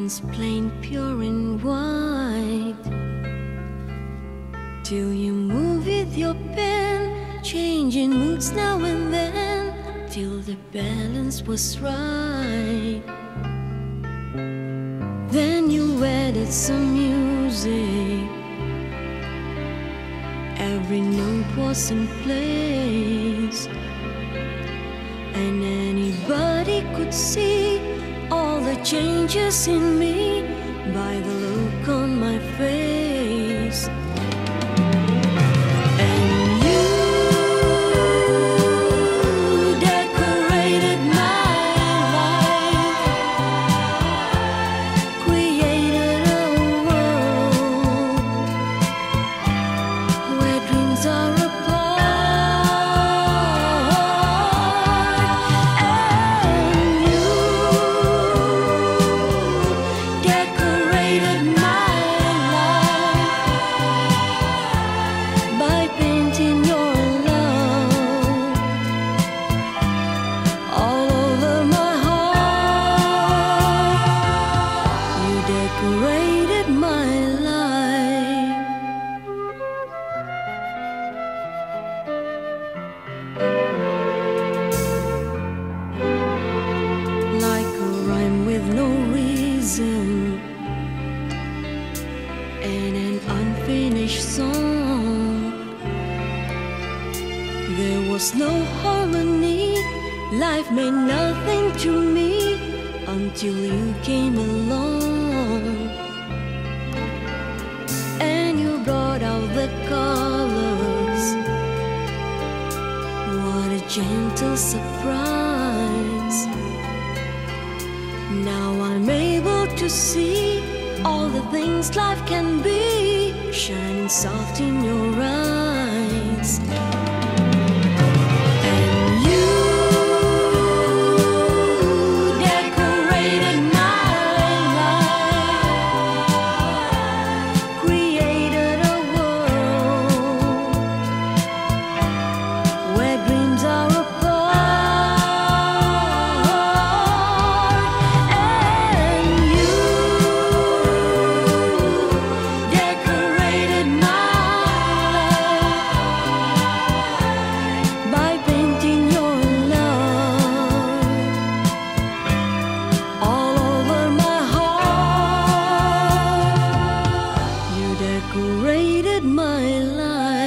once plain, pure and white, till you move with your pen, changing moods now and then, till the balance was right. Then you added some music, every note was in place, and anybody could see all the changes in me by the look on my face. And you decorated my life, created a world where dreams are decorated my life. Like a rhyme with no reason and an unfinished song, there was no harmony, life meant nothing to me until you came along, and you brought out the colors. What a gentle surprise. Now I'm able to see all the things life can be, shining soft in your eyes. Decorated my life.